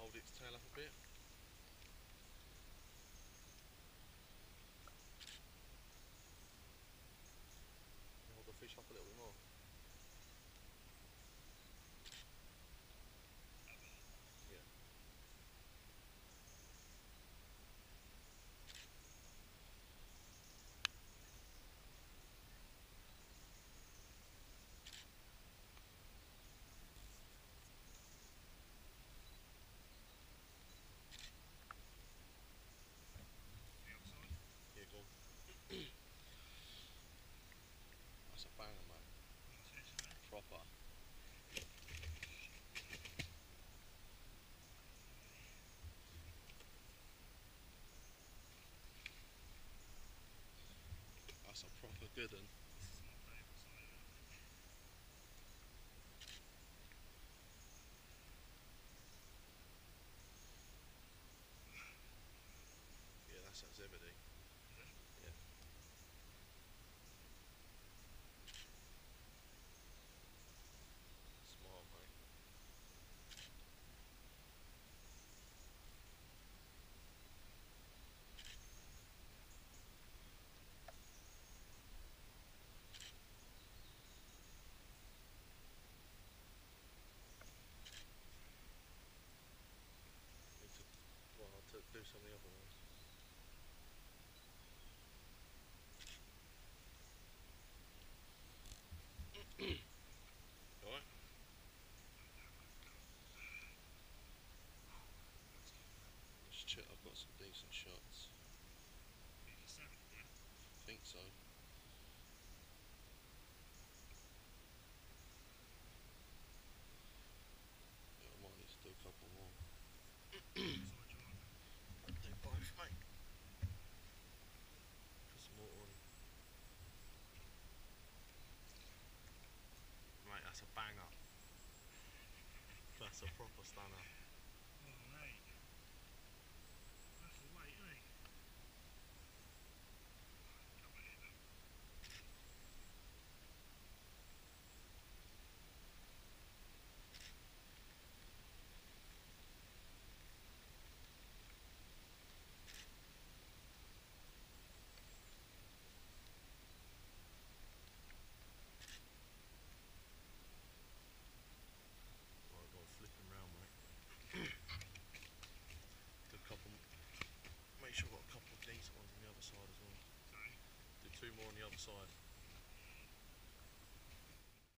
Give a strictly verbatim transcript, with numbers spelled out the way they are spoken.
hold its tail up a bit. Hold the fish up a little bit more. Yeah. Yeah, go on. That's a banger, mate. Proper. That's a proper good one. Yeah, that's that Zebedee. Yeah. Smart, mate. Need to, well, I'll t do some of the other ones. Alright? Just check I've got some decent shots. I think so. Yeah, I might need to do a couple more. Do both, mate. Put some water on. Mate, that's a banger. That's a proper stunner. Oh, mate. That's the weight, eh? Come on in, then. Right, go on, flip him round, mate. Do a couple. Make sure I've got a couple of decent ones on the other side as well. Sorry? Do two more on the other side.